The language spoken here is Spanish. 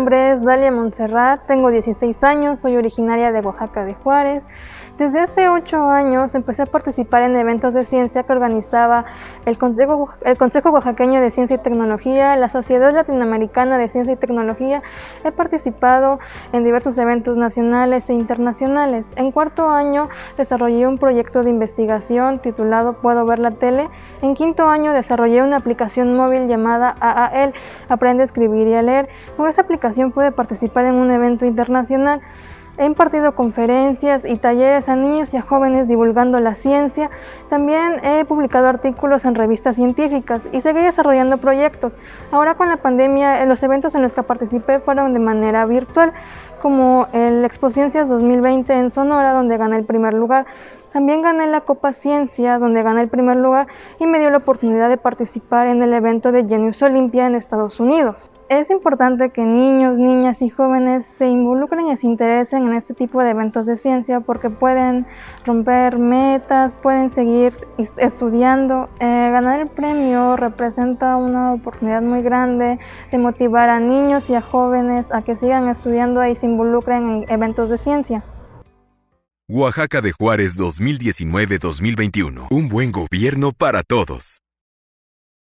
nombre es Dalia Montserrat, tengo 16 años, soy originaria de Oaxaca de Juárez. Desde hace 8 años empecé a participar en eventos de ciencia que organizaba el Consejo Oaxaqueño de Ciencia y Tecnología, la Sociedad Latinoamericana de Ciencia y Tecnología. He participado en diversos eventos nacionales e internacionales. En cuarto año desarrollé un proyecto de investigación titulado Puedo ver la tele. En quinto año desarrollé una aplicación móvil llamada AAL, Aprende a escribir y a leer. Con esa aplicación pude participar en un evento internacional. He impartido conferencias y talleres a niños y a jóvenes divulgando la ciencia. También he publicado artículos en revistas científicas y seguí desarrollando proyectos. Ahora con la pandemia, los eventos en los que participé fueron de manera virtual, como el Expo Ciencias 2020 en Sonora, donde gané el primer lugar. También gané la Copa Ciencia, donde gané el primer lugar y me dio la oportunidad de participar en el evento de Genius Olympia en Estados Unidos. Es importante que niños, niñas y jóvenes se involucren y se interesen en este tipo de eventos de ciencia porque pueden romper metas, pueden seguir estudiando. Ganar el premio representa una oportunidad muy grande de motivar a niños y a jóvenes a que sigan estudiando y se involucren en eventos de ciencia. Oaxaca de Juárez 2019-2021. Un buen gobierno para todos.